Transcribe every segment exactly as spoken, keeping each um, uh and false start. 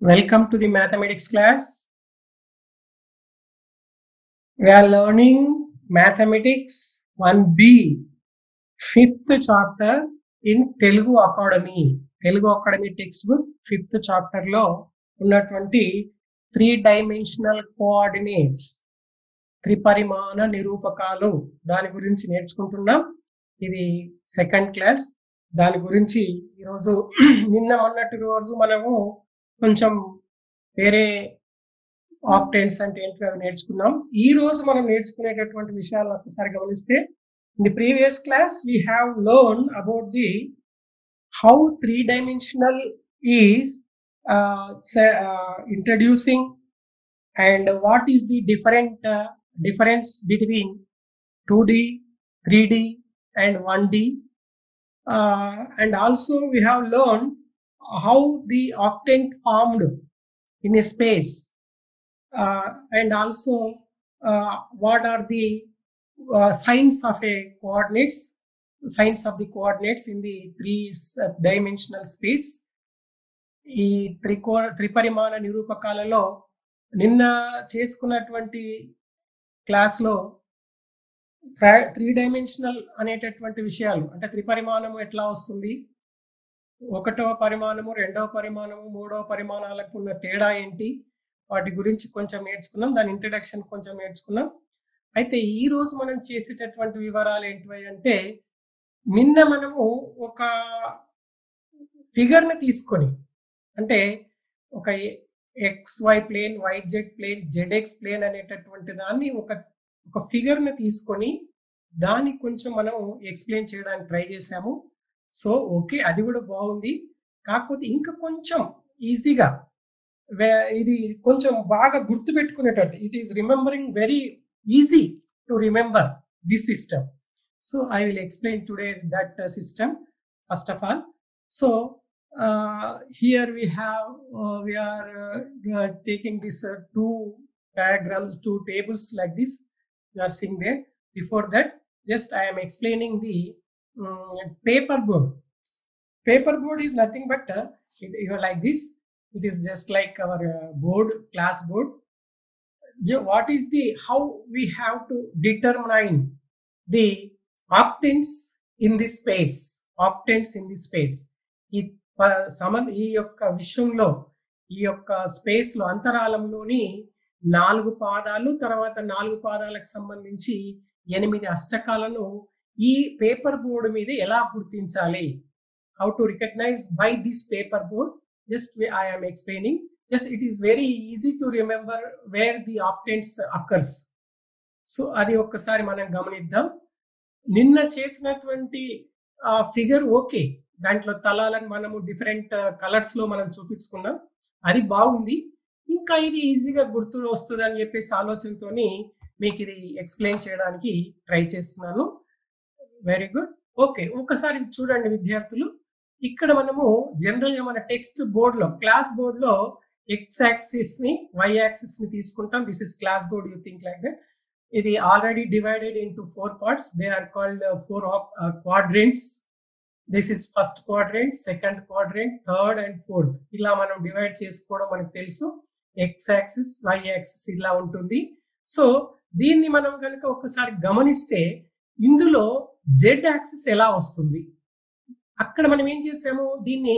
Welcome to the mathematics class. We are learning mathematics one B, fifth chapter in Telugu Academy. Telugu Academy textbook, fifth chapter lo ఉన్నటువంటి three dimensional coordinates, త్రిపరిమాణ నిరూపకాలు దాని గురించి నేర్చుకుంటున్నాం. ఇది second class. దాని గురించి ఈరోజు నిన్న మొన్నటి రోజు మనము కొంచెం వేరే ఆక్టెంట్స్ అంటే ఏంటో నేర్చుకున్నాం. ఈ రోజు మనం నేర్చుకునేటటువంటి విషయాలను ఒకసారి గమనిస్తే, in the previous class we have learn about the how three dimensional is introducing and what is the different uh, difference between two D, three D and one D, uh, and also we have learned how the octant formed in a space, uh, and also uh, what are the uh, signs of a coordinates signs of the coordinates in the three uh, dimensional space. ఈ త్రికో త్రిపరిమాణ నిరూపకాలలో నిన్న చేసుకున్నటువంటి క్లాస్లో three dimensional అనేటటువంటి విషయాలు, అంటే త్రిపరిమాణము ఎట్లా వస్తుంది, ఒకటవ పరిమాణము, రెండవ పరిమాణము, మూడవ పరిమాణాలకు ఉన్న తేడా ఏంటి, వాటి గురించి కొంచెం నేర్చుకున్నాం. దాని ఇంట్రడక్షన్ కొంచెం నేర్చుకున్నాం. అయితే ఈ రోజు మనం చేసేటటువంటి వివరాలు ఏంటివి అంటే, నిన్న మనము ఒక ఫిగర్ని తీసుకొని, అంటే ఒక X Y plane, YZ plane, ZX plane అనేటటువంటి దాన్ని ఒక ఒక ఫిగర్ని తీసుకొని దాన్ని కొంచెం మనం ఎక్స్ప్లెయిన్ చేయడానికి ట్రై చేసాము. సో ఓకే, అది కూడా బాగుంది. కాకపోతే ఇంకా కొంచెం ఈజీగా, ఇది కొంచెం బాగా గుర్తుపెట్టుకునేటట్టు, it is remembering very easy to remember this system. So I will explain today that system first of all. So Uh, here we have uh, we are uh, uh, taking this uh, two diagrams, two tables like this you are seeing there. Before that, just I am explaining the um, paper board. Paper board is nothing but uh, it, you know, like this. It is just like our uh, board, class board. What is the how we have to determine the octants in this space, octants in this space. It సమన్ ఈ యొక్క విశ్వంలో, ఈ యొక్క space లో, అంతరాళంలోని నాలుగు పాదాలు, తర్వాత నాలుగు పాదాలకు సంబంధించి ఎనిమిది అష్టకాలను ఈ పేపర్ బోర్డు మీద ఎలా గుర్తించాలి, how to recognize by this paper board, just I am explaining. Just it is very easy to remember where the octants occurs. So అది ఒక్కసారి మనం గమనిద్దాం. నిన్న చేసినటువంటి ఫిగర్ ఓకే, దాంట్లో తలాలను మనము డిఫరెంట్ కలర్స్ లో మనం చూపించుకున్నాం, అది బాగుంది. ఇంకా ఇది ఈజీగా గుర్తు వస్తుంది అని చెప్పేసి ఆలోచనతో మీకు ఇది ఎక్స్ప్లెయిన్ చేయడానికి ట్రై చేస్తున్నాను. Very good. ఓకే, ఒకసారి చూడండి విద్యార్థులు. ఇక్కడ మనము జనరల్ గా మన టెక్స్ట్ బోర్డ్ లో, క్లాస్ బోర్డ్ లో ఎక్స్ యాక్సిస్ ని, వై యాక్సిస్ ని తీసుకుంటాం. This is class board, you think like that. ఇది already divided into four parts. They are called four quadrants. This is first quadrant, second quadrant, third and fourth. ఇలా మనం divide చేసుకోవడం మనకు తెలుసు. X axis, Y axis ఇలా ఉంటుంది. So దీన్ని మనం కనుక ఒకసారి గమనిస్తే, ఇందులో జెడ్ యాక్సిస్ ఎలా వస్తుంది, అక్కడ మనం ఏం చేసాము, దీన్ని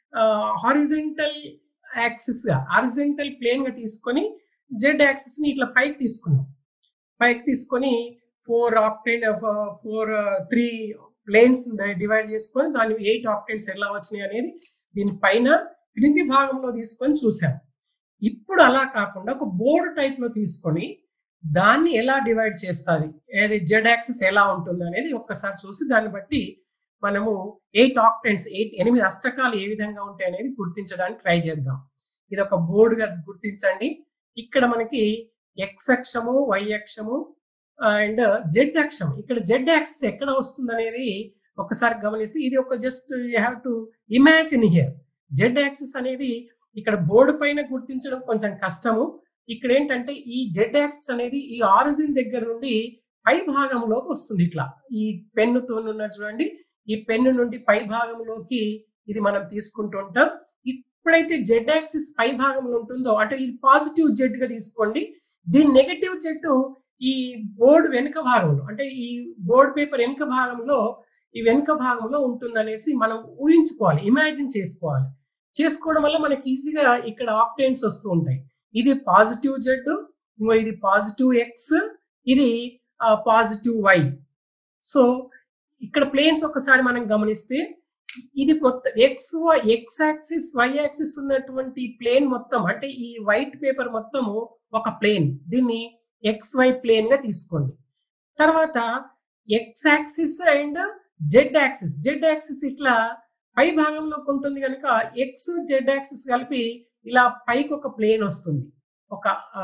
హారిజెంటల్ యాక్సిస్ గా, హారిజెంటల్ ప్లేన్ గా తీసుకొని జెడ్ యాక్సిస్ ని ఇట్లా పైకి తీసుకున్నాం. పైకి తీసుకొని four octant four three planes divide చేసుకొని దాని ఎయిట్ ఆక్టెంట్స్ ఎలా వచ్చినాయి అనేది దీని పైన క్రింది భాగంలో తీసుకొని చూసాం. ఇప్పుడు అలా కాకుండా ఒక బోర్డు టైప్ లో తీసుకొని దాన్ని ఎలా డివైడ్ చేస్తుంది, ఏది జెడ్ యాక్సిస్ ఎలా ఉంటుంది అనేది ఒక్కసారి చూసి దాన్ని బట్టి మనము ఎయిట్ ఆక్టెంట్స్, ఎయిట్ ఎనిమిది అష్టకాలు ఏ విధంగా ఉంటాయి అనేది గుర్తించడానికి ట్రై చేద్దాం. ఇది ఒక బోర్డుగా గుర్తించండి. ఇక్కడ మనకి ఎక్స్ అక్షము, వై అక్షము అండ్ జెడ్ అక్షం, ఇక్కడ జెడ్ యాక్సిస్ ఎక్కడ వస్తుంది అనేది ఒకసారి గమనిస్తే, ఇది ఒక just you have to imagine here. Z axis అనేది ఇక్కడ బోర్డు పైన గుర్తించడం కొంచెం కష్టము. ఇక్కడ ఏంటంటే ఈ జెడ్ యాక్సిస్ అనేది ఈ ఆరిజిన్ దగ్గర నుండి పై భాగంలోకి వస్తుంది. ఇట్లా ఈ పెన్నుతో ఉన్న చూడండి, ఈ పెన్ను నుండి పై భాగంలోకి ఇది మనం తీసుకుంటూ ఉంటాం. ఎప్పుడైతే జెడ్ యాక్సిస్ పై భాగంలో ఉంటుందో అంటే ఇది పాజిటివ్ జెడ్ గా తీసుకోండి. దీని నెగటివ్ జెడ్ ఈ బోర్డు వెనుక భాగంలో అంటే ఈ బోర్డు పేపర్ వెనుక భాగంలో ఈ వెనుక భాగంలో ఉంటుందనేసి మనం ఊహించుకోవాలి, ఇమాజిన్ చేసుకోవాలి. చేసుకోవడం వల్ల మనకి ఈజీగా ఇక్కడ ఆక్టేన్స్ వస్తూ ఉంటాయి. ఇది పాజిటివ్ జెడ్, ఇది పాజిటివ్ ఎక్స్, ఇది పాజిటివ్ వై. సో ఇక్కడ ప్లేన్స్ ఒకసారి మనం గమనిస్తే ఇది మొత్తం X X axis Y axis ఉన్నటువంటి ప్లేన్ మొత్తం అంటే ఈ వైట్ పేపర్ మొత్తము ఒక ప్లేన్. దీన్ని ఎక్స్ వై ప్లేన్ గా తీసుకోండి. తర్వాత X axis and Z axis Z axis ఇట్లా పై భాగంలోకి ఉంటుంది కనుక ఎక్స్ జెడ్ యాక్సిస్ కలిపి ఇలా పైకి ఒక ప్లేన్ వస్తుంది, ఒక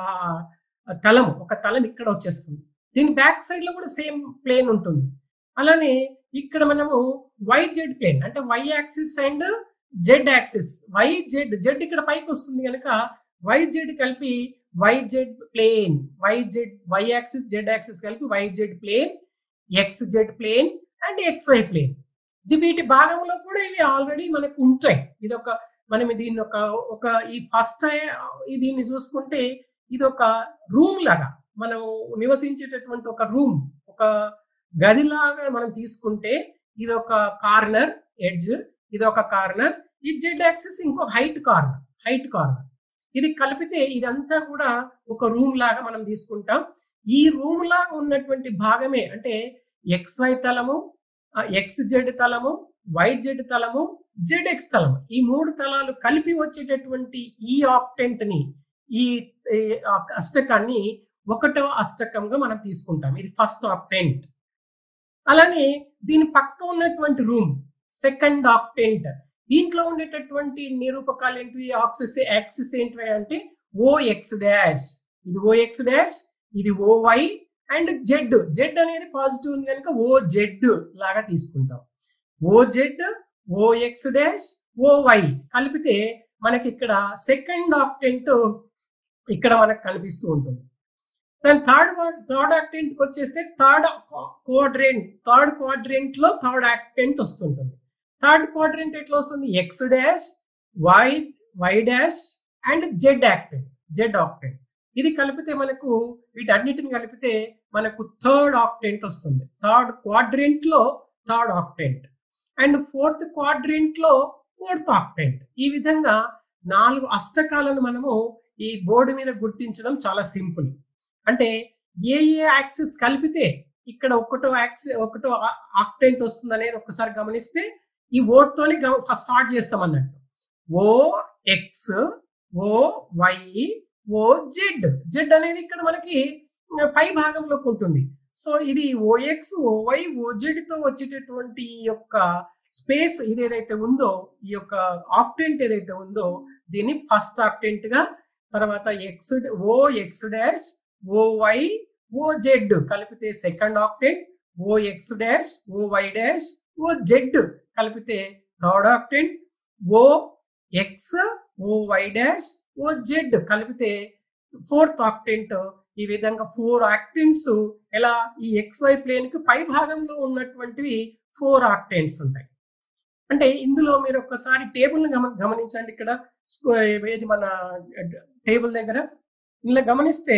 తలం ఒక తలం ఇక్కడ వచ్చేస్తుంది. దీని బ్యాక్ సైడ్ లో కూడా సేమ్ ప్లేన్ ఉంటుంది. అలానే ఇక్కడ మనము వై జెడ్ ప్లేన్ అంటే Y axis and Z axis Y Z Z ఇక్కడ పైకి వస్తుంది కనుక వై జెడ్ కలిపి Y Z plane Y Z Y axis Z axis కలిపి Y Z plane, X Z plane and X Y plane. ఇది వీటి భాగంలో కూడా ఇవి ఆల్రెడీ మనకు ఉంటాయి. ఇది ఒక మనం దీన్ని ఒక ఒక ఈ ఫస్ట్ దీన్ని చూసుకుంటే ఇది ఒక రూమ్ లాగా మనం నివసించేటటువంటి ఒక రూమ్, ఒక గదిలాగా మనం తీసుకుంటే ఇది ఒక కార్నర్ ఎడ్జ్, ఇది ఒక కార్నర్, ఈ జెడ్ యాక్సిస్ ఇంకో హైట్ కార్నర్ హైట్ కార్నర్. ఇది కలిపితే ఇదంతా కూడా ఒక రూమ్ లాగా మనం తీసుకుంటాం. ఈ రూమ్ లాగా ఉన్నటువంటి భాగమే అంటే ఎక్స్ వై తలము, ఎక్స్ జెడ్ తలము, వై జెడ్ తలము, జెడ్ ఎక్స్ తలము, ఈ మూడు తలాలు కలిపి వచ్చేటటువంటి ఈ ఆక్టెంట్ ని ఈ అష్టకాన్ని ఒకటో అష్టకంగా మనం తీసుకుంటాం. ఇది ఫస్ట్ ఆక్టెంట్. అలానే దీని పక్క ఉన్నటువంటి రూమ్ సెకండ్ ఆక్టెంట్. దీంట్లో ఉండేటటువంటి నిరూపకాలు ఏంటి, ఆక్సిస్ యాక్సిస్ ఏంటి అంటే ఓ ఎక్స్ డాష్, ఇది ఓ ఎక్స్ డాష్, ఇది O Y and Z. Z అనేది పాజిటివ్ ఉంది కనుక ఓ జెడ్ లాగా తీసుకుంటాం. O Z, O X dash, O Y కలిపితే మనకి ఇక్కడ సెకండ్ ఆక్టెంట్ ఇక్కడ మనకు కనిపిస్తూ ఉంటుంది. దాని థర్డ్ థర్డ్ ఆక్టెంట్ వచ్చేస్తే థర్డ్ క్వాడ్రెంట్ థర్డ్ క్వాడ్రెంట్ లో థర్డ్ ఆక్టెంట్ వస్తుంటుంది. థర్డ్ క్వాడ్రెంట్ ఎట్లా వస్తుంది, X dash, Y Y dash and Z octant Z octant. ఇది కలిపితే మనకు వీటన్నిటిని కలిపితే మనకు థర్డ్ ఆక్టెంట్ వస్తుంది. థర్డ్ క్వాడ్రెంట్ లో third octant and fourth quadrant లో ఫోర్త్ ఆక్టెంట్. ఈ విధంగా నాలుగు అష్టకాలను మనము ఈ బోర్డు మీద గుర్తించడం చాలా సింపుల్. అంటే ఏ ఏ యాక్సిస్ కలిపితే ఇక్కడ ఒకటో యాక్సిస్ ఒకటో ఆక్టెంట్ వస్తుంది అనేది ఒకసారి గమనిస్తే ఈ వర్డ్ తోని ఫస్ట్ స్టార్ట్ చేస్తాం అన్నట్టు. O X, O Y, O Z. Z అనేది ఇక్కడ మనకి పై భాగంలోకి ఉంటుంది. సో ఇది ఓఎక్స్, ఓవై, ఓజెడ్ తో వచ్చేటటువంటి ఈ యొక్క స్పేస్ ఇదేదైతే ఉందో, ఈ యొక్క ఆక్టెంట్ ఏదైతే ఉందో దీన్ని ఫస్ట్ ఆక్టెంట్ గా, తర్వాత X O X dash, O Y, O Z కలిపితే second octant, O X dash, O Y dash, O Z కలిపితే third octant, O X, O Y dash, O Z కలిపితే ఫోర్త్ ఆక్టెంట్. ఈ విధంగా four ఆక్టెంట్స్ ఎలా ఈ X Y plane కి పై భాగంలో ఉన్నటువంటివి ఫోర్ ఆక్టెంట్స్ ఉంటాయి. అంటే ఇందులో మీరు ఒక్కసారి టేబుల్ ని గమనించండి. ఇక్కడ ఏది మన టేబుల్ దగ్గర ఇలా గమనిస్తే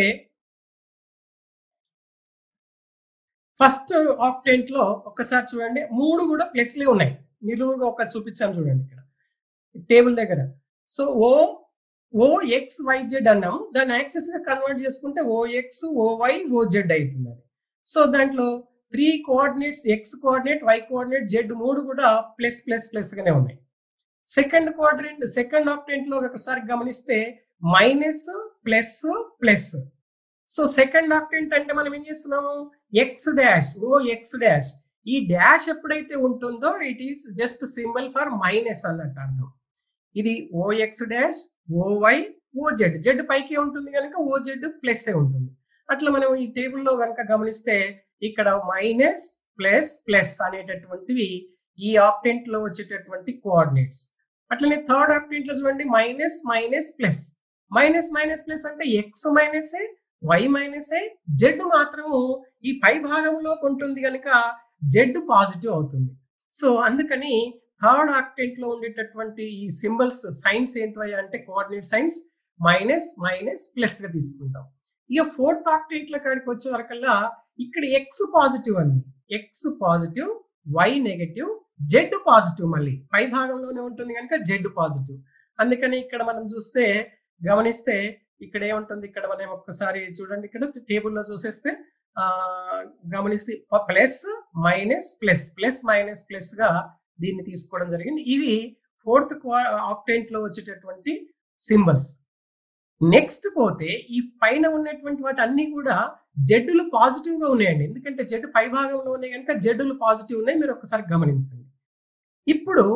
ఫస్ట్ ఆక్టెంట్ లో ఒక్కసారి చూడండి, మూడు కూడా ప్లస్లే ఉన్నాయి. నిలువుగా ఒక చూపించాను చూడండి ఇక్కడ టేబుల్ దగ్గర. So O O X Y Z అన్నాము, దాన్ని యాక్సెస్ గా కన్వర్ట్ చేసుకుంటే O X, O Y, O Z అవుతుంది. సో దాంట్లో three coordinates X coordinate, Y coordinate, Z మూడు కూడా ప్లస్ ప్లస్ ప్లస్ గానే ఉన్నాయి. సెకండ్ క్వాడ్రెంట్ సెకండ్ ఆక్టెంట్ లో ఒకసారి గమనిస్తే minus plus plus. So second octant అంటే మనం ఏం చేస్తున్నాము, X dash, O X dash. ఈ డాష్ ఎప్పుడైతే ఉంటుందో it is just symbol for minus అన్నట్టు అర్థం. ఇది O X dash, O Y, O Z. Z పైకి ఉంటుంది కనుక ఓ జెడ్ ప్లస్ ఉంటుంది. అట్లా మనం ఈ టేబుల్లో కనుక గమనిస్తే ఇక్కడ మైనస్ ప్లస్ ప్లస్ అనేటటువంటివి ఈ ఆక్టెంట్ లో వచ్చేటటువంటి కోఆర్డినేట్స్. అట్లనే థర్డ్ ఆక్టెంట్ లో చూడండి minus minus plus. Minus minus plus అంటే X minus Y minus Z మాత్రము ఈ పై భాగంలో ఉంటుంది కనుక జెడ్ పాజిటివ్ అవుతుంది. సో అందుకని థర్డ్ ఆక్టెంట్ లో ఉండేటటువంటి ఈ సింబల్స్ సైన్స్ ఏంటి అంటే coordinate signs minus minus plus గా తీసుకుంటాం. ఇక ఫోర్త్ ఆక్టెంట్ లో కాడికి వచ్చే వరకల్లా ఇక్కడ ఎక్స్ పాజిటివ్ అండి, X positive, Y negative, Z positive, మళ్ళీ పై భాగంలోనే ఉంటుంది కనుక జెడ్ పాజిటివ్. అందుకని ఇక్కడ మనం చూస్తే గమనిస్తే ఇక్కడ ఏముంటుంది, ఇక్కడ మనం ఒక్కసారి చూడండి, ఇక్కడ టేబుల్లో చూసేస్తే ఆ గమనిస్తే plus minus plus plus minus plus గా దీన్ని తీసుకోవడం జరిగింది. ఇవి ఫోర్త్ ఆక్టెంట్ లో వచ్చేటటువంటి సింబల్స్. నెక్స్ట్ పోతే ఈ పైన ఉన్నటువంటి వాటి అన్ని కూడా జెడ్డులు పాజిటివ్ గా ఉన్నాయండి, ఎందుకంటే జెడ్ పై భాగంలో ఉన్నాయి కనుక జెడ్డులు పాజిటివ్ ఉన్నాయి, మీరు ఒకసారి గమనించండి. ఇప్పుడు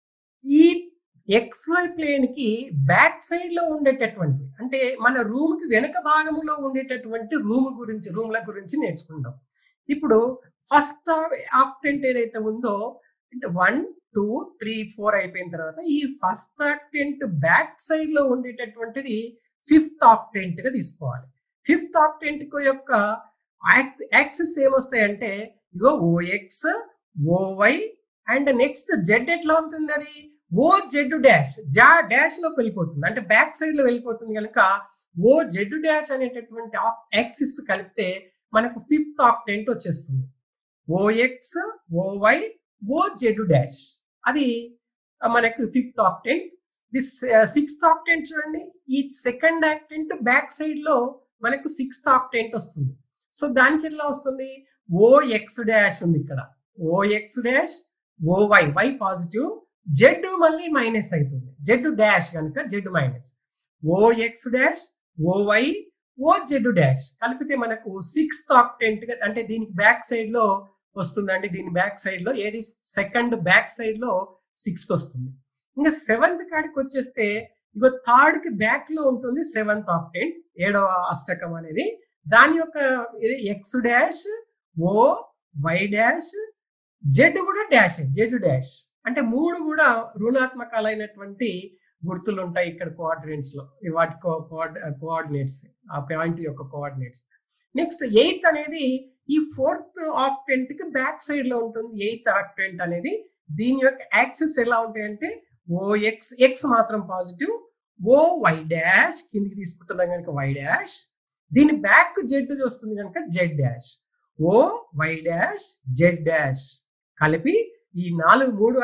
ఈ ఎక్స్వై ప్లేన్ కి బ్యాక్ సైడ్ లో ఉండేటటువంటి అంటే మన రూమ్ కి వెనక భాగంలో ఉండేటటువంటి రూమ్ గురించి రూమ్ల గురించి నేర్చుకుందాం. ఇప్పుడు ఫస్ట్ ఆక్టెంట్ ఏదైతే ఉందో వన్ టూ త్రీ ఫోర్ అయిపోయిన తర్వాత ఈ ఫస్ట్ ఆక్టెంట్ బ్యాక్ సైడ్ లో ఉండేటటువంటిది ఫిఫ్త్ ఆక్టెంట్ గా తీసుకోవాలి. ఫిఫ్త్ ఆక్టెంట్ యొక్క యాక్సిస్ ఏమొస్తాయంటే ఇగో OX, OY and next Z ఎట్లా ఉంటుంది, అది O Z dash Z dash లోకి వెళ్ళిపోతుంది, అంటే బ్యాక్ సైడ్ లో వెళ్ళిపోతుంది కనుక ఓ జెడ్ డాష్ అనేటటువంటి యాక్సిస్ కలిపితే మనకు ఫిఫ్త్ ఆక్టెంట్ వచ్చేస్తుంది. OX, OY, O Z dash, అది మనకు fifth octant. This sixth octant చూడండి, ఈ సెకండ్ ఆక్టెంట్ బ్యాక్ సైడ్ లో మనకు సిక్స్త్ ఆక్టెంట్ వస్తుంది. సో దానికి ఎట్లా వస్తుంది, ఓ ఎక్స్ డాష్ ఉంది ఇక్కడ, O X dash, OY, Y positive, Z మళ్ళీ మైనస్ అవుతుంది, జెడ్ డాష్ కనుక Z minus, O X dash, OY, O Z dash కలిపితే మనకు సిక్స్త్ ఆక్టెంట్ అంటే దీనికి బ్యాక్ సైడ్ లో వస్తుందండి. దీని బ్యాక్ సైడ్ లో ఏది సెకండ్ బ్యాక్ సైడ్ లో సిక్స్త్ వస్తుంది. ఇంకా సెవెంత్ కాడికి వచ్చేస్తే ఇగో థర్డ్ కి బ్యాక్ లో ఉంటుంది సెవెంత్ ఆక్టెంట్, ఏడవ అష్టకం అనేది. దాని యొక్క X dash, O, Y dash, Z కూడా డాష్, జెడ్ డాష్, అంటే మూడు కూడా రుణాత్మకాలైనటువంటి గుర్తులు ఉంటాయి ఇక్కడ కోఆర్డినేట్స్ లో, వాటి కోఆర్డినేట్స్, ఆ పాయింట్ యొక్క కోఆర్డినేట్స్. నెక్స్ట్ ఎయిత్ అనేది ఈ ఫోర్త్ ఆక్టెంట్ కి బ్యాక్ సైడ్ లో ఉంటుంది. ఎయిత్ ఆక్టెంట్ అనేది దీని యొక్క యాక్సిస్ ఎలా ఉంటాయంటే ఓ ఎక్స్, ఎక్స్ మాత్రం పాజిటివ్, ఓ వై డాష్ కిందికి తీసుకుంటున్నాం కనుక వై డాష్, దీని బ్యాక్ జెడ్ వస్తుంది కనుక Z dash, O Y dash, Z dash కలిపి ఈ నాలుగు మూడు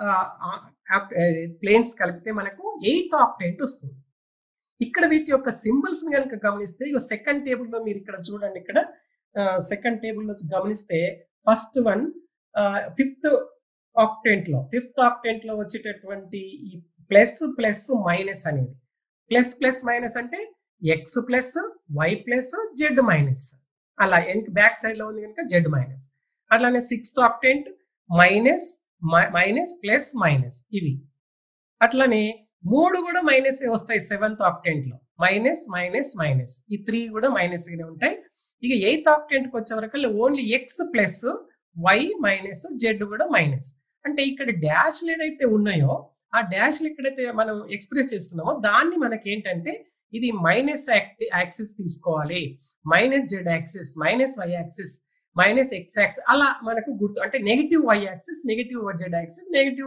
ప్లేన్స్ కలిపితే మనకు ఎయిత్ ఆక్టెంట్ వస్తుంది. ఇక్కడ వీటి యొక్క సింబల్స్ కనుక గమనిస్తే ఇక సెకండ్ టేబుల్లో మీరు ఇక్కడ చూడండి, ఇక్కడ సెకండ్ టేబుల్లో గమనిస్తే ఫస్ట్ వన్ ఫిఫ్త్ ఆక్టెంట్ లో ఫిఫ్త్ ఆక్టెంట్ లో వచ్చేటటువంటి ఈ ప్లస్ ప్లస్ మైనస్ అనేది, ప్లస్ ప్లస్ మైనస్ అంటే X plus, Y plus, Z minus, అలా బ్యాక్ సైడ్ లో ఉంది కనుక జెడ్ మైనస్. అట్లానే sixth octant minus minus plus minus ఇవి. అట్లానే మూడు కూడా మైనస్ వస్తాయి సెవెంత్ ఆక్టెంట్ లో, మైనస్ మైనస్ మైనస్, ఈ త్రీ కూడా మైనస్ గానే ఉంటాయి. ఇక ఎయిత్ ఆక్టెంట్ కి వచ్చే వరకు only X plus, why minus, Z కూడా మైనస్. అంటే ఇక్కడ డాష్లు ఏదైతే ఉన్నాయో ఆ డాష్లు ఎక్కడైతే మనం ఎక్స్ప్రెస్ చేస్తున్నామో దాన్ని మనకి ఏంటంటే ఇది మైనస్ యాక్సిస్ తీసుకోవాలి, minus Z axis, minus Y axis, minus X axis, అలా మనకు గుర్తు అంటే negative Y axis, negative Z axis, negative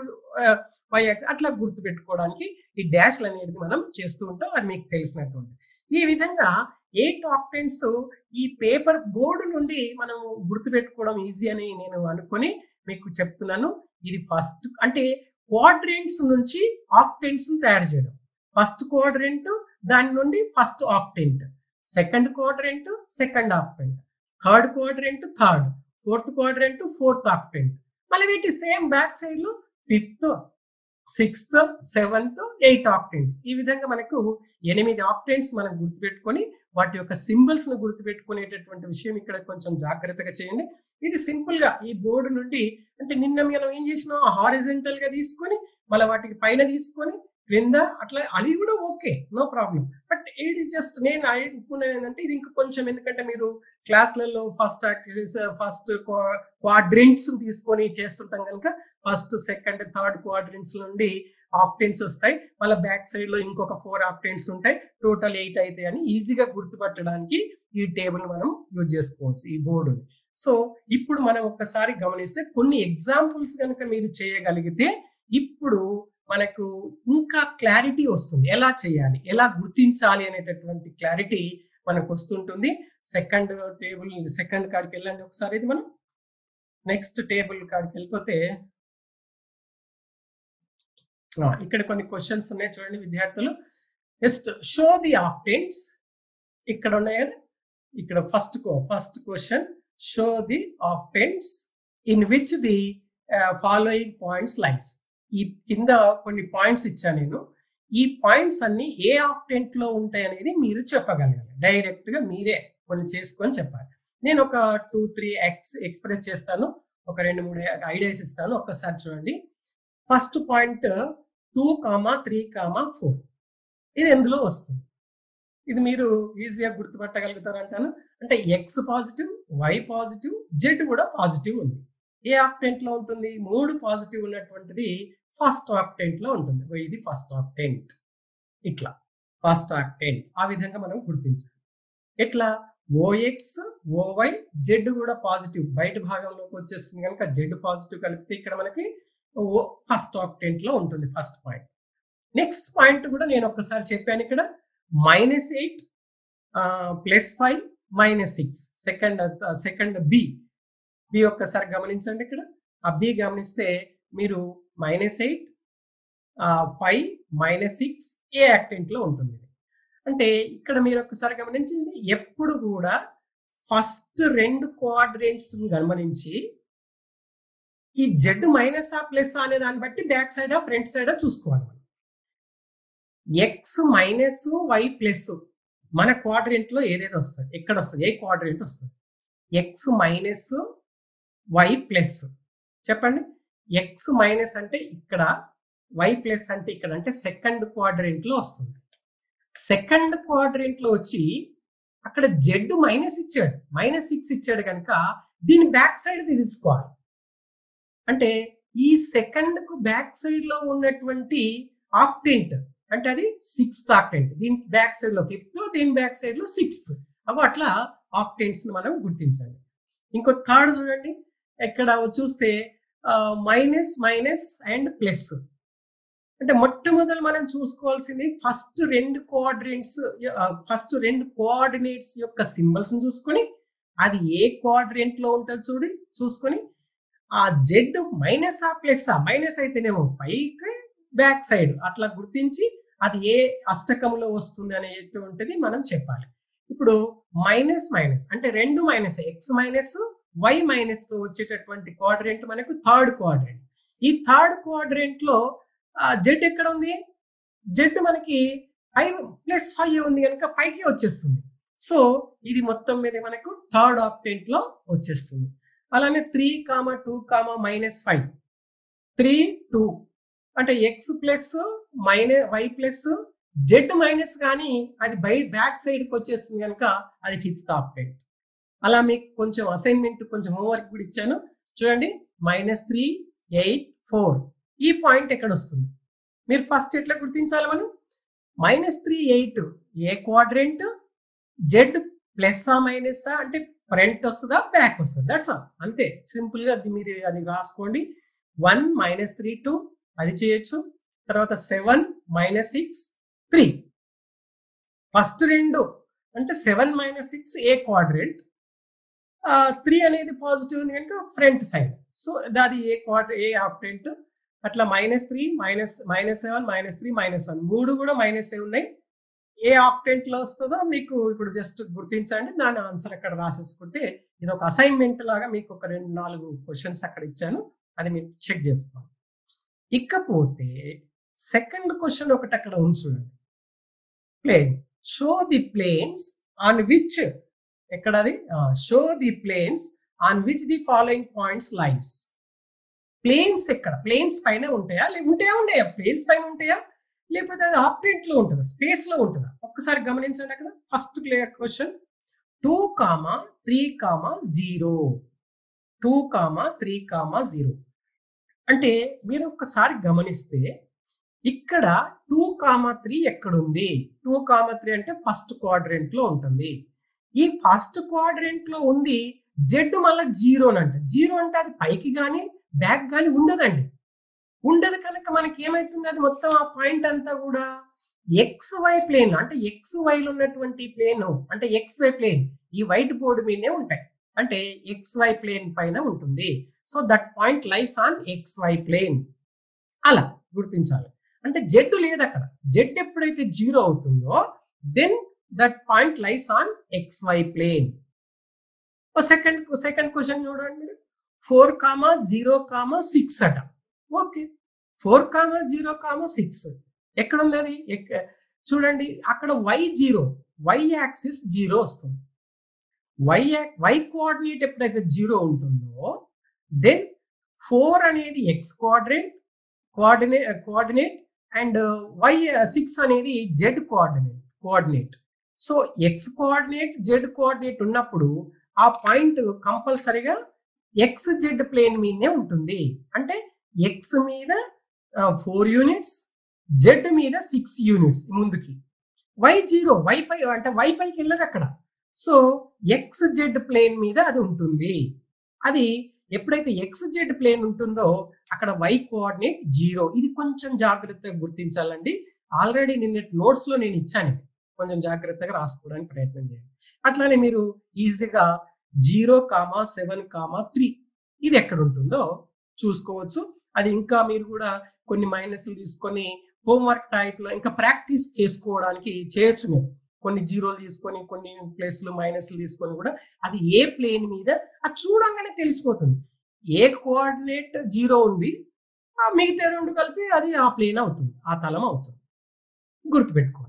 Y axis, అట్లా గుర్తు పెట్టుకోవడానికి ఈ డాష్లు అనేది మనం చేస్తూ ఉంటాం, అది మీకు తెలిసినటువంటి. ఈ విధంగా ఎయిట్ ఆక్టెంట్స్ ఈ పేపర్ బోర్డు నుండి మనం గుర్తు పెట్టుకోవడం ఈజీ అని నేను అనుకొని మీకు చెప్తున్నాను. ఇది ఫస్ట్ అంటే క్వాడ్రెంట్స్ నుంచి ఆక్టెంట్స్ తయారు చేయడం. ఫస్ట్ క్వాడ్రెంట్, దాని నుండి first octant, second quadrant, second octant, third quadrant, third, fourth quadrant, fourth octant, మళ్ళీ వీటి సేమ్ బ్యాక్ సైడ్ లో fifth, sixth, seventh, eight octants. ఈ విధంగా మనకు ఎనిమిది ఆక్టెంట్స్ మనం గుర్తుపెట్టుకొని వాటి యొక్క సింబల్స్ ను గుర్తుపెట్టుకునేటటువంటి విషయం ఇక్కడ కొంచెం జాగ్రత్తగా చేయండి. ఇది సింపుల్ గా ఈ బోర్డు నుండి అంటే నిన్న మనం ఏం చేసినాం, హారిజెంటల్ గా తీసుకొని మళ్ళీ వాటికి పైన తీసుకొని క్రింద అట్లా, అది కూడా ఓకే, నో ప్రాబ్లం. బట్ ఇది జస్ట్ నేను అనుకునేది ఏంటంటే ఇది ఇంకా కొంచెం, ఎందుకంటే మీరు క్లాసులలో ఫస్ట్ ఫస్ట్ క్వాడ్రెంట్స్ తీసుకొని చేస్తుంటాం కనుక ఫస్ట్ సెకండ్ థర్డ్ క్వాడ్రెంట్స్ నుండి ఆక్టెంట్స్ వస్తాయి, మళ్ళీ బ్యాక్ సైడ్ లో ఇంకొక ఫోర్ ఆక్టెంట్స్ ఉంటాయి, టోటల్ ఎయిట్ అయితే అని ఈజీగా గుర్తుపట్టడానికి ఈ టేబుల్ మనం యూజ్ చేసుకోవచ్చు ఈ బోర్డుని. సో ఇప్పుడు మనం ఒక్కసారి గమనిస్తే కొన్ని ఎగ్జాంపుల్స్ కనుక మీరు చేయగలిగితే ఇప్పుడు మనకు ఇంకా క్లారిటీ వస్తుంది. ఎలా చేయాలి? ఎలా గుర్తించాలి అనేటటువంటి క్లారిటీ మనకు వస్తుంటుంది. సెకండ్ టేబుల్ సెకండ్ కాడికి వెళ్ళండి ఒకసారి. ఇది మనం నెక్స్ట్ టేబుల్ కాడికి వెళ్ళిపోతే ఇక్కడ కొన్ని క్వశ్చన్స్ ఉన్నాయి చూడండి విద్యార్థులు. జస్ట్ షో ది ఆక్టెంట్స్ ఇక్కడ ఉన్నాయి కదా. ఇక్కడ first first question, show the octants in which the following points lies. ఈ కింద కొన్ని పాయింట్స్ ఇచ్చాను నేను. ఈ పాయింట్స్ అన్ని ఏ ఆక్టెంట్ లో ఉంటాయి అనేది మీరు చెప్పగలగాలి. డైరెక్ట్ గా మీరే కొన్ని చేసుకొని చెప్పాలి. నేను ఒక టూ త్రీ ఎక్స్ ఎక్స్ప్రెస్ చేస్తాను, ఒక రెండు మూడు ఐడియాస్ ఇస్తాను. ఒక్కసారి చూడండి. First point two comma three comma four, ఇది ఎందులో వస్తుంది? ఇది మీరు ఈజీగా గుర్తుపట్టగలుగుతారు అంటాను. అంటే X positive, Y positive, Z కూడా పాజిటివ్ ఉంది. ఏ ఆక్టెంట్ లో ఉంటుంది? మూడు పాజిటివ్ ఉన్నటువంటిది ఫస్ట్ ఆక్టెంట్ లో ఉంటుంది. ఇది ఫస్ట్ ఆక్టెంట్. ఇట్లా ఫస్ట్ ఆక్టెంట్ ఆ విధంగా మనం గుర్తించాలి. ఎట్లా? ఓఎక్స్, ఓవై, జెడ్ కూడా పాజిటివ్ బయట భాగంలోకి వచ్చేస్తుంది కనుక జెడ్ పాజిటివ్ కలిపితే ఇక్కడ మనకి ఫస్ట్ ఆక్టెంట్ లో ఉంటుంది. First point. నెక్స్ట్ పాయింట్ కూడా నేను ఒక్కసారి చెప్పాను ఇక్కడ. Minus eight plus five minus six. Second second B B ఒక్కసారి గమనించండి. ఇక్కడ ఆ బి గమనిస్తే మీరు minus eight five minus six ఏ యాక్టెంట్ లో ఉంటుంది. అంటే ఇక్కడ మీరు ఒక్కసారి గమనించింది, ఎప్పుడు కూడా ఫస్ట్ రెండు కోఆర్డినేట్స్ గమనించి ఈ జెడ్ మైనస్ ఆ ప్లస్ అనే దాన్ని బట్టి బ్యాక్ సైడ్ ఫ్రంట్ సైడ్ చూసుకోవాలి. మనం ఎక్స్ మైనస్ వై ప్లస్ మన క్వాడ్రెంట్ లో ఏదైతే వస్తుంది, ఎక్కడ వస్తుంది, ఏ క్వాడ్రెంట్ వస్తుంది? X minus Y plus. చెప్పండి. ఎక్స్ మైనస్ అంటే ఇక్కడ, వై ప్లస్ అంటే ఇక్కడ. అంటే సెకండ్ క్వాడ్రెంట్ లో వస్తుంది. సెకండ్ క్వాడ్రెంట్ లో వచ్చి అక్కడ జెడ్ మైనస్ ఇచ్చాడు, మైనస్ సిక్స్ ఇచ్చాడు కనుక దీని బ్యాక్ సైడ్ తీసుకోవాలి. అంటే ఈ సెకండ్ కు బ్యాక్ సైడ్ లో ఉన్నటువంటి ఆక్టెంట్ అంటే అది సిక్స్త్ ఆక్టెంట్. దీని బ్యాక్ సైడ్ లో ఫిఫ్త్, దీని బ్యాక్ సైడ్ లో సిక్స్త్. అవి అట్లా ఆక్టెంట్స్ మనం గుర్తించండి. ఇంకో థర్డ్ చూడండి. ఇక్కడ చూస్తే మైనస్ మైనస్ అండ్ ప్లస్. అంటే మొట్టమొదటి మనం చూసుకోవాల్సింది ఫస్ట్ రెండు కోఆర్డినేట్స్ ఫస్ట్ రెండు కోఆర్డినేట్స్ యొక్క సింబల్స్ చూసుకొని అది ఏ కోఆర్డినేట్ లో ఉంటుంది చూడి చూసుకొని ఆ జెడ్ మైనస్ ఆ ప్లస్ ఆ మైనస్ అయితేనేమో పైకి బ్యాక్ సైడ్ అట్లా గుర్తించి అది ఏ అష్టకంలో వస్తుంది అనేటువంటిది మనం చెప్పాలి. ఇప్పుడు మైనస్ మైనస్ అంటే రెండు minus, X minus Y minus తో వచ్చేటటువంటి కోఆర్డినేట్ మనకు థర్డ్ కోఆర్డినేట్. ఈ థర్డ్ కోఆర్డినేట్ లో జెడ్ ఎక్కడ ఉంది? జెడ్ మనకి ఫైవ్ ప్లస్ ఫైవ్ ఉంది కనుక పైకి వచ్చేస్తుంది. సో ఇది మొత్తం మీద మనకు థర్డ్ ఆక్టెంట్ లో వచ్చేస్తుంది. అలానే three comma two comma minus five, three two అంటే X plus minus Y plus Z minus కానీ అది బై బ్యాక్ సైడ్కి వచ్చేస్తుంది కనుక అది ఫిఫ్త్ ఆక్టెంట్. అలా మీకు కొంచెం అసైన్మెంట్ కొంచెం హోంవర్క్ కూడా ఇచ్చాను చూడండి. మైనస్ త్రీ ఎయిట్ ఫోర్ ఈ పాయింట్ ఎక్కడ వస్తుంది? మీరు ఫస్ట్ ఎట్లా గుర్తించాలి? మనం మైనస్ త్రీ ఎయిట్ ఏ క్వాడ్రెంట్, జెడ్ ప్లస్ ఆ మైనస్ అంటే ఫ్రంట్ వస్తుందా బ్యాక్ వస్తుందా? That's all. అంతే సింపుల్ గా మీరు అది రాసుకోండి. వన్ మైనస్ త్రీ టూ అది చేయొచ్చు. తర్వాత seven minus six three. First రెండు అంటే సెవెన్ మైనస్ సిక్స్ ఏ క్వాడ్రెంట్, త్రీ అనేది పాజిటివ్ ఉంది కనుక ఫ్రంట్ సైడ్. సో అది ఏ క్వాడ్ర ఏ ఆక్టెంట్. అట్లా minus three minus minus seven minus three minus one మూడు కూడా మైనస్ ఉన్నాయి. ఏ ఆక్టెంట్ లో వస్తుందో మీకు ఇప్పుడు జస్ట్ గుర్తించండి. దాని ఆన్సర్ అక్కడ రాసేసుకుంటే ఇది ఒక అసైన్మెంట్ లాగా మీకు ఒక రెండు నాలుగు క్వశ్చన్స్ అక్కడ ఇచ్చాను, అది మీరు చెక్ చేసుకోండి. ఇకపోతే సెకండ్ క్వశ్చన్ ఒకటి అక్కడ ఉంది చూడండి. Plane show the planes on which, ఎక్కడది? Show the planes on which the following points lines. Planes ఎక్కడ? ప్లేన్స్ పైన ఉంటాయా? ఉంటాయా ఉంటాయా ప్లేన్స్ పైన ఉంటాయా లేకపోతే అది ఆక్టెంట్ లో ఉంటుందా, స్పేస్ లో ఉంటుందా? ఒక్కసారి గమనించండి. అక్కడ first clear question two comma three comma zero, two comma three comma zero అంటే మీరు ఒక్కసారి గమనిస్తే ఇక్కడ టూ కామా త్రీ ఎక్కడుంది? టూ కామా త్రీ అంటే ఫస్ట్ క్వాడ్రెంట్ లో ఉంటుంది. ఈ ఫస్ట్ క్వాడ్రెంట్ లో ఉంది. జెడ్ మళ్ళీ జీరో అంట. జీరో అంటే అది పైకి కానీ బ్యాక్ కానీ ఉండదండి. ఉండదు కనుక మనకి ఏమైతుంది అది మొత్తం ఆ పాయింట్ అంతా కూడా ఎక్స్ వై ప్లేన్ అంటే ఎక్స్ వైలో ఉన్నటువంటి ప్లేన్ అంటే ఎక్స్ వై ప్లేన్ ఈ వైట్ బోర్డు మీదనే ఉంటాయి అంటే ఎక్స్ వై ప్లేన్ పైన ఉంటుంది so that point lies on X Y plane అలా గుర్తించాలి అంటే జెడ్ లేదు అక్కడ జెడ్ ఎప్పుడైతే జీరో అవుతుందో then that point lies on X Y plane second second question చూడండి మీరు four comma zero comma six అట okay four comma zero comma six ఎక్కడ ఉంది అది చూడండి అక్కడ Y zero Y axis zero వస్తుంది వై వై కోఆర్డినేట్ ఎప్పుడైతే జీరో ఉంటుందో దెన్ ఫోర్ అనేది X coordinate coordinate coordinate and Y six అనేది Z coordinate coordinate so X coordinate Z coordinate ఉన్నప్పుడు ఆ పాయింట్ కంపల్సరిగా ఎక్స్ జెడ్ ప్లేన్ మీదనే ఉంటుంది అంటే ఎక్స్ మీద ఫోర్ యూనిట్స్ జెడ్ మీద సిక్స్ యూనిట్స్ ముందుకి వై జీరో వై పై అంటే వై పైకి వెళ్ళదు అక్కడ సో ఎక్స్ జెడ్ ప్లేన్ మీద అది ఉంటుంది అది ఎప్పుడైతే ఎక్స్ జెడ్ ప్లేన్ ఉంటుందో అక్కడ వై కోఆర్డినేట్ జీరో ఇది కొంచెం జాగ్రత్తగా గుర్తించాలండి ఆల్రెడీ నిన్నటి నోట్స్ లో నేను ఇచ్చాను కొంచెం జాగ్రత్తగా రాసుకోవడానికి ప్రయత్నం చేయండి అట్లానే మీరు ఈజీగా zero comma seven comma three ఇది ఎక్కడ ఉంటుందో చూసుకోవచ్చు అది ఇంకా మీరు కూడా కొన్ని మైనస్లు తీసుకొని హోంవర్క్ టైప్ లో ఇంకా ప్రాక్టీస్ చేసుకోవడానికి చేయొచ్చు మీరు కొన్ని జీరోలు తీసుకొని కొన్ని ప్లస్లు మైనస్లు తీసుకొని కూడా అది ఏ ప్లేన్ మీద అది చూడంగానే తెలిసిపోతుంది ఏ కోఆర్డినేట్ జీరో ఉంది ఆ మిగతా రెండు కలిపి అది ఆ ప్లేన్ అవుతుంది ఆ తలం అవుతుంది గుర్తుపెట్టుకోండి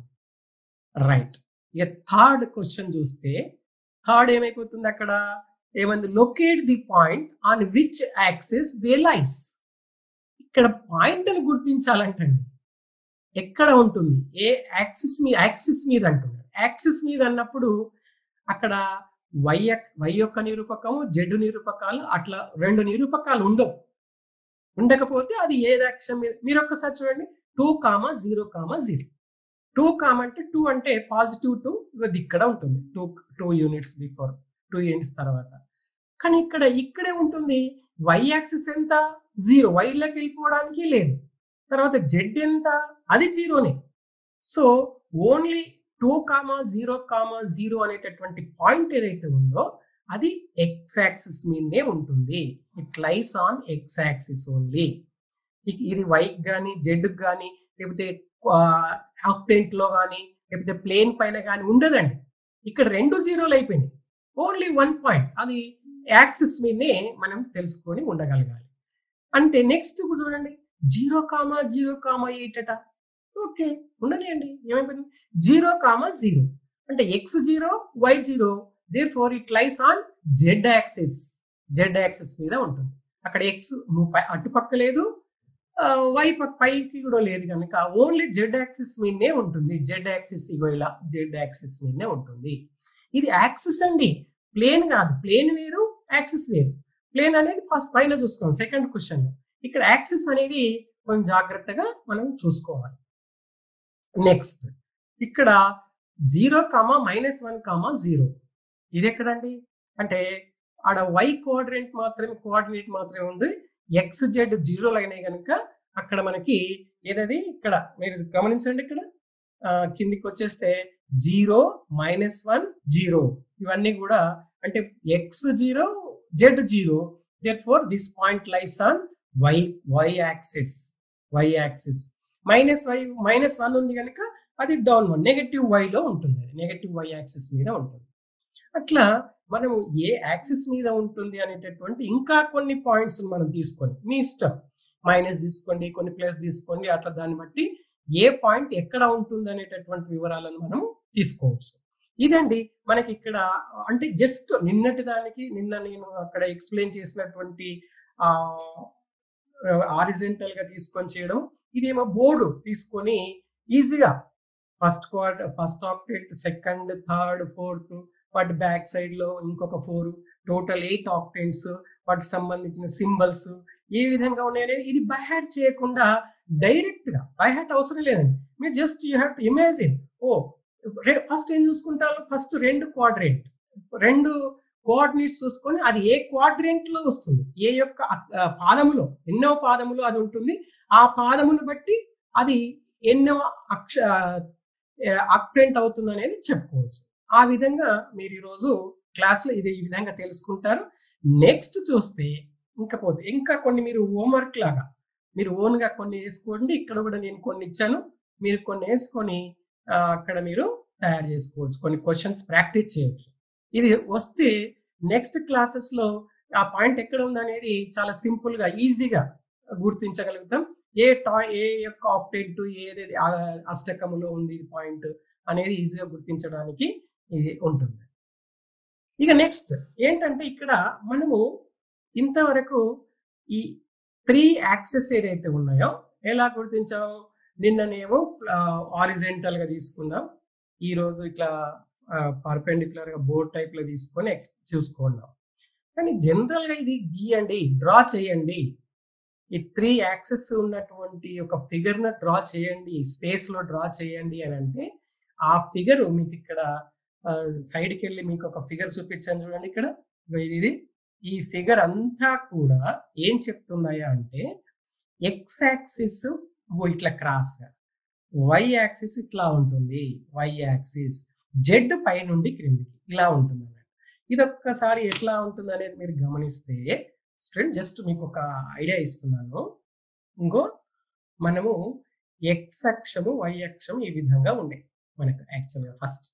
రైట్ ఇక థర్డ్ క్వశ్చన్ చూస్తే థర్డ్ ఏమైపోతుంది అక్కడ ఏమంది locate the point on which axis they lies ఇక్కడ పాయింట్ అని గుర్తించాలంటండి ఎక్కడ ఉంటుంది ఏ యాక్సిస్ మీద యాక్సిస్ మీద అంటున్నారు యాక్సిస్ మీద అన్నప్పుడు అక్కడ వై వై యొక్క నిరూపకము జెడ్ నిరూపకాలు అట్లా రెండు నిరూపకాలు ఉండవు ఉండకపోతే అది ఏ అక్షం మీద మీరు ఒక్కసారి చూడండి two comma zero comma zero two comma అంటే టూ అంటే పాజిటివ్ టూ ఇది ఇక్కడ ఉంటుంది two two units before two units తర్వాత కానీ ఇక్కడ ఇక్కడే ఉంటుంది వై యాక్సిస్ ఎంత జీరో వైలోకి వెళ్ళిపోవడానికి లేదు తర్వాత జెడ్ ఎంత అది జీరోనే so only two comma zero comma zero అనేటటువంటి పాయింట్ ఏదైతే ఉందో అది ఎక్స్ యాక్సిస్ మీదే ఉంటుంది it lies on X axis only ఇది వైకి కానీ జెడ్కి కానీ లేకపోతే ఆక్టెంట్ లో కానీ లేకపోతే ప్లేన్ పైన కానీ ఉండదండి ఇక్కడ రెండు జీరోలు అయిపోయినాయి ఓన్లీ వన్ పాయింట్ అది యాక్సిస్ మీదే మనం తెలుసుకొని ఉండగలగాలి అంటే నెక్స్ట్ చూడండి zero comma zero comma eight అట ఓకే ఉండలేండి ఏమైపోయింది జీరో కామా జీరో అంటే X zero Y zero therefore it lies on Z axis Z axis మీద ఉంటుంది అక్కడ ఎక్స్ అటుపక్క లేదు వై పైకి కూడా లేదు కనుక ఓన్లీ జెడ్ యాక్సిస్ మీదనే ఉంటుంది జెడ్ యాక్సిస్ ఇగో ఇలా జెడ్ యాక్సిస్ మీదనే ఉంటుంది ఇది యాక్సిస్ అండి ప్లేన్ కాదు ప్లేన్ వేరు యాక్సిస్ వేరు ప్లేన్ అనేది ఫస్ట్ పైన చూసుకోవాలి సెకండ్ క్వశ్చన్ లో ఇక్కడ యాక్సిస్ అనేది కొంచెం జాగ్రత్తగా మనం చూసుకోవాలి నెక్స్ట్ ఇక్కడ zero comma minus one comma zero ఇది ఎక్కడండి అంటే ఆడ వై కోఆర్డినేట్ మాత్రమే కోఆర్డినేట్ మాత్రమే ఉంది ఎక్స్ జెడ్ జీరోలు అయినాయి కనుక అక్కడ మనకి ఏదది ఇక్కడ మీరు గమనించండి ఇక్కడ కిందికి వచ్చేస్తే జీరో మైనస్ వన్ జీరో ఇవన్నీ కూడా అంటే X zero Z zero therefore this point lies on Y Y axis Y axis minus Y minus one ఉంది కనుక అది డౌన్ వన్ నెగటివ్ వైలో ఉంటుంది నెగటివ్ వై యాక్సిస్ మీద ఉంటుంది అట్లా మనం ఏ యాక్సిస్ మీద ఉంటుంది అనేటటువంటి ఇంకా కొన్ని పాయింట్స్ మనం తీసుకొని మీ ఇష్టం మైనస్ తీసుకోండి కొన్ని ప్లస్ తీసుకోండి అట్లా దాన్ని బట్టి ఏ పాయింట్ ఎక్కడ ఉంటుంది అనేటటువంటి వివరాలను మనం తీసుకోవచ్చు ఇదండి మనకి ఇక్కడ అంటే జస్ట్ నిన్నటి దానికి నిన్న నేను అక్కడ ఎక్స్ప్లెయిన్ చేసినటువంటి ఆ హారిజంటల్ గా తీసుకొని చేయడం ఇదేమో బోర్డు తీసుకొని ఈజీగా first quarter first octant second third fourth వాటి బ్యాక్ సైడ్ లో ఇంకొక ఫోర్ టోటల్ ఎయిట్ ఆక్టెంట్స్ వాటికి సంబంధించిన సింబల్స్ ఏ విధంగా ఉన్నాయనేది ఇది బై హ్యాట్ చేయకుండా డైరెక్ట్ గా బై హ్యాట్ అవసరం లేదండి మీరు just you have to imagine ఓ ఫస్ట్ ఏం చూసుకుంటారు ఫస్ట్ రెండు క్వాడ్రెంట్ రెండు కోఆర్డినేట్స్ చూసుకొని అది ఏ క్వాడ్రెంట్ లో వస్తుంది, ఏ యొక్క పాదములో ఎన్నో పాదములో అది ఉంటుంది, ఆ పాదమును బట్టి అది ఎన్నో అక్ష ఆక్టెంట్ అవుతుంది అనేది చెప్పుకోవచ్చు. ఆ విధంగా మీరు ఈరోజు క్లాస్లో ఇది ఈ విధంగా తెలుసుకుంటారు. నెక్స్ట్ చూస్తే ఇంకా పోతే ఇంకా కొన్ని మీరు హోంవర్క్ లాగా మీరు ఓన్గా కొన్ని వేసుకోండి. ఇక్కడ కూడా నేను కొన్ని ఇచ్చాను, మీరు కొన్ని వేసుకొని అక్కడ మీరు తయారు చేసుకోవచ్చు, కొన్ని క్వశ్చన్స్ ప్రాక్టీస్ చేయొచ్చు. ఇది వస్తే నెక్స్ట్ క్లాసెస్లో ఆ పాయింట్ ఎక్కడ ఉందనేది చాలా సింపుల్గా ఈజీగా గుర్తించగలుగుతాం. ఏ టాయ్ ఏ యొక్క ఆక్టెంట్ ఏదేది అష్టకములో ఉంది పాయింట్ అనేది ఈజీగా గుర్తించడానికి ఇది ఉంటుంది. ఇక నెక్స్ట్ ఏంటంటే ఇక్కడ మనము ఇంతవరకు ఈ త్రీ యాక్సెస్ ఏదైతే ఉన్నాయో ఎలా గుర్తించాం, నిన్ననేమో హారిజెంటల్ గా తీసుకుందాం, ఈ రోజు ఇట్లా పర్పెండిక్యులర్ గా బోర్డ్ టైప్ లో తీసుకొని చూసుకున్నాం. కానీ జనరల్ గా ఇది గీయండి, డ్రా చేయండి, ఈ త్రీ యాక్సెస్ ఉన్నటువంటి ఒక ఫిగర్ ను డ్రా చేయండి, స్పేస్ లో డ్రా చేయండి అని అంటే ఆ ఫిగర్ మీకు ఇక్కడ సైడ్కి వెళ్ళి మీకు ఒక ఫిగర్ చూపించాను చూడండి. ఇక్కడ ఇది ఈ ఫిగర్ అంతా కూడా ఏం చెప్తున్నాయా అంటే ఎక్స్ యాక్సిస్ ఇట్లా క్రాస్, వై యాక్సిస్ ఇట్లా ఉంటుంది, వై యాక్సిస్, జెడ్ పై నుండి క్రిందికి ఇలా ఉంటుంది అన్నమాట. ఇది ఒక్కసారి ఎట్లా ఉంటుంది అనేది మీరు గమనిస్తే స్టూడెంట్ జస్ట్ మీకు ఒక ఐడియా ఇస్తున్నాను. ఇంకో మనము ఎక్స్ అక్షము వై అక్షం ఈ విధంగా ఉండే మనకు యాక్చువల్గా ఫస్ట్.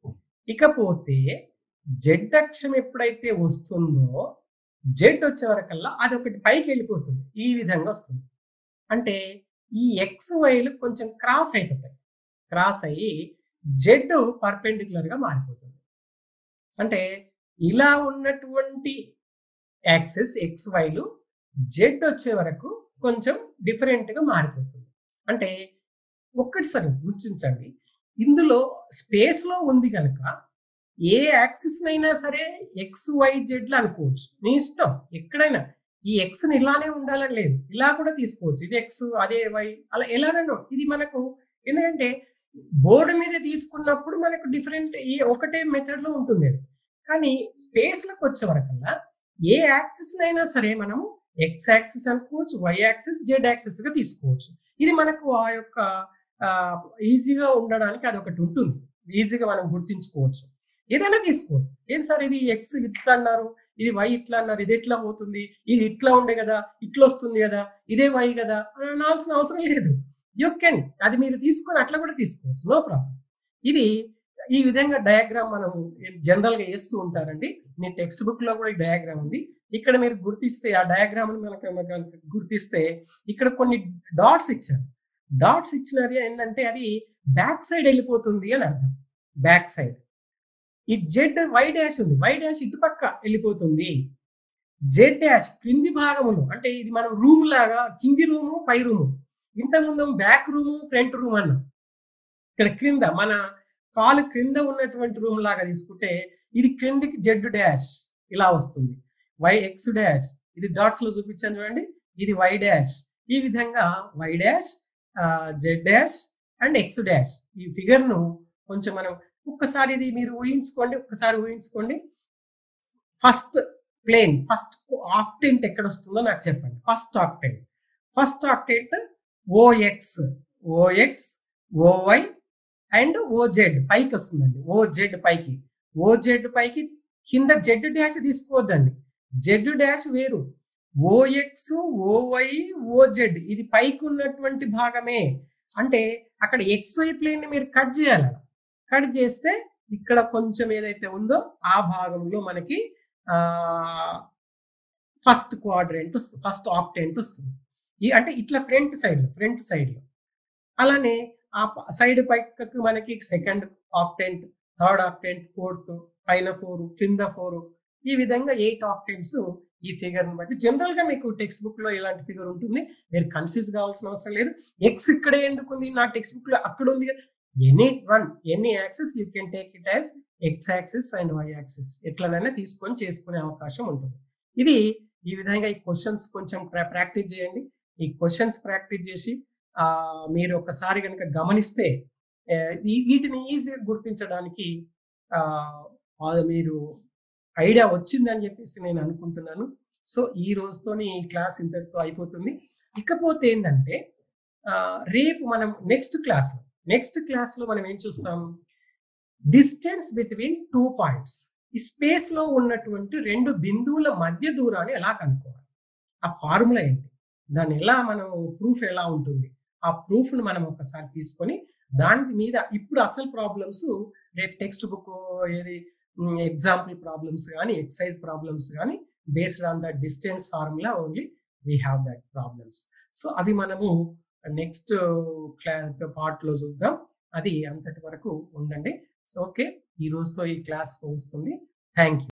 ఇకపోతే జెడ్ అక్షం ఎప్పుడైతే వస్తుందో జెడ్ వచ్చే వరకల్లా అది ఒకటి పైకి వెళ్ళిపోతుంది, ఈ విధంగా వస్తుంది. అంటే ఈ ఎక్స్ వైలు కొంచెం క్రాస్ అయిపోతాయి, క్రాస్ అయ్యి జెడ్ పర్పెండిక్యులర్ గా మారిపోతుంది. అంటే ఇలా ఉన్నటువంటి యాక్సిస్ ఎక్స్ వైలు జెడ్ వచ్చే వరకు కొంచెం డిఫరెంట్ గా మారిపోతుంది. అంటే ఒక్కటిసారి గుర్తించండి, ఇందులో స్పేస్ లో ఉంది కనుక ఏ యాక్సిస్ అయినా సరే ఎక్స్ వై జెడ్లు అనుకోవచ్చు, నీ ఇష్టం. ఎక్కడైనా ఈ ఎక్స్ ని ఇలానే ఉండాలని లేదు, ఇలా కూడా తీసుకోవచ్చు, ఇది ఎక్స్ అదే వై అలా ఎలానో. ఇది మనకు ఎందుకంటే బోర్డు మీద తీసుకున్నప్పుడు మనకు డిఫరెంట్ ఈ ఒకటే మెథడ్ లో ఉంటుంది అది. కానీ స్పేస్ లకు వచ్చే వరకల్లా ఏ యాక్సిస్ అయినా సరే మనము ఎక్స్ యాక్సిస్ అనుకోవచ్చు, వై యాక్సిస్, జెడ్ యాక్సిస్ గా తీసుకోవచ్చు. ఇది మనకు ఆ యొక్క ఈజీగా ఉండడానికి అది ఒకటి ఉంటుంది, ఈజీగా మనం గుర్తించుకోవచ్చు. ఏదైనా తీసుకోవచ్చు. ఏం సార్ ఇది ఎక్స్ ఇట్లా అన్నారు, ఇది వై ఇట్లా అన్నారు, ఇది ఎట్లా పోతుంది, ఇది ఇట్లా ఉండే కదా, ఇట్లా వస్తుంది కదా, ఇదే వై కదా అనాల్సిన అవసరం లేదు. యూ కెన్ అది మీరు తీసుకొని అట్లా కూడా తీసుకోవచ్చు, నో ప్రాబ్లం. ఇది ఈ విధంగా డయాగ్రామ్ మనం జనరల్ గా వేస్తూ ఉంటారండి. నేను టెక్స్ట్ బుక్ లో కూడా ఈ డయాగ్రామ్ ఉంది. ఇక్కడ మీరు గుర్తిస్తే ఆ డయాగ్రామ్ మనకు గుర్తిస్తే ఇక్కడ కొన్ని డాట్స్ ఇచ్చారు. డాట్స్ ఇచ్చినది ఏంటంటే అది బ్యాక్ సైడ్ వెళ్ళిపోతుంది అని అర్థం. బ్యాక్ సైడ్ ఈ జెడ్ వై డాష్ ఉంది, వై డాష్ ఇటు పక్క వెళ్ళిపోతుంది. జెడ్ డాష్ క్రింది భాగములు, అంటే ఇది మనం రూమ్ లాగా కింది రూము పై రూము, ఇంతకుముందు బ్యాక్ రూము ఫ్రంట్ రూమ్ అన్నాం. ఇక్కడ క్రింద మన కాలు క్రింద ఉన్నటువంటి రూమ్ లాగా తీసుకుంటే ఇది క్రిందికి జెడ్ డాష్ ఇలా వస్తుంది. వై ఎక్స్ డాష్ ఇది డాట్స్ లో చూపించాను చూడండి, ఇది వై డాష్. ఈ విధంగా Y dash, Z dash and X dash. ఈ ఫిగర్ ను కొంచెం మనం ఒక్కసారి ఇది మీరు ఊహించుకోండి, ఒక్కసారి ఊహించుకోండి. ఫస్ట్ ప్లేన్ ఫస్ట్ ఆక్టెంట్ ఎక్కడ వస్తుందో నాకు చెప్పండి. First octant first octant OX, OX, OY and OZ పైకి వస్తుందండి. ఓజెడ్ పైకి, ఓజెడ్ పైకి కింద జెడ్ డాష్ తీసుకోవద్దండి, జెడ్ డాష్ వేరు. ఓఎక్స్, ఓవై, ఓజెడ్ ఇది పైకి ఉన్నటువంటి భాగమే. అంటే అక్కడ ఎక్స్వై ప్లేన్ ని మీరు కట్ చేయాలి. కట్ చేస్తే ఇక్కడ కొంచెం ఏదైతే ఉందో ఆ భాగంలో మనకి ఆ ఫస్ట్ క్వాడ్రెంట్ వస్తుంది, ఫస్ట్ ఆక్టెంట్ వస్తుంది. ఈ అంటే ఇట్లా ఫ్రంట్ సైడ్ లో ఫ్రంట్ సైడ్ లో అలానే ఆ సైడ్ పైకి మనకి second octant, third octant, fourth, పైన ఫోర్, కింద ఫోర్, ఈ విధంగా ఎయిట్ ఆక్టెంట్స్ ఈ ఫిగర్ ని బట్టి. జనరల్ గా మీకు టెక్స్ట్ బుక్ లో ఇలాంటి ఫిగర్ ఉంటుంది, మీరు కన్ఫ్యూజ్ కావాల్సిన అవసరం లేదు. ఎక్స్ ఇక్కడే ఎందుకు ఉంది, నా టెక్స్ట్ బుక్ లో అక్కడ ఉంది కదా. Any one any axis you can take it as X axis and Y axis, ఎట్లనైనా తీసుకొని చేసుకునే అవకాశం ఉంటుంది. ఇది ఈ విధంగా ఈ క్వశ్చన్స్ కొంచెం ప్రాక్టీస్ చేయండి. ఈ క్వశ్చన్స్ ప్రాక్టీస్ చేసి ఆ మీరు ఒకసారి కనుక గమనిస్తే వీటిని ఈజీగా గుర్తించడానికి ఆ మీరు ఐడియా వచ్చిందని చెప్పేసి నేను అనుకుంటున్నాను. సో, ఈ రోజుతోని ఈ క్లాస్ ఇంతటితో అయిపోతుంది. ఇకపోతే ఏందంటే ఆహ్, రేపు మనం నెక్స్ట్ క్లాస్‌లో, నెక్స్ట్ క్లాస్‌లో మనం ఏం చూస్తాం? Distance between two points. ఈ స్పేస్‌లో ఉన్నటువంటి రెండు బిందువుల మధ్య దూరాన్ని ఎలా కనుక్కోవాలి? ఆ ఫార్ములా ఏంటి? దాన్ని ఎలా మనం ప్రూఫ్ ఎలా ఉంటుంది? ఆ ప్రూఫ్‌ని మనం ఒకసారి తీసుకొని దాని మీద ఇప్పుడు అసలు ప్రాబ్లమ్స్ రేపు టెక్స్ట్ బుక్ ఏది హ్మ్, ఎగ్జాంపుల్ ప్రాబ్లమ్స్ గాని, ఎక్సర్సైజ్ ప్రాబ్లమ్స్ గాని based on the distance formula only we have that problems. So, అవి మనము నెక్స్ట్ క్లా పార్ట్‌లో చూద్దాం. అది అంతటి వరకు ఉండండి. So, okay. ఈ రోజుతో ఈ క్లాస్ ముగుస్తుంది. Thank you.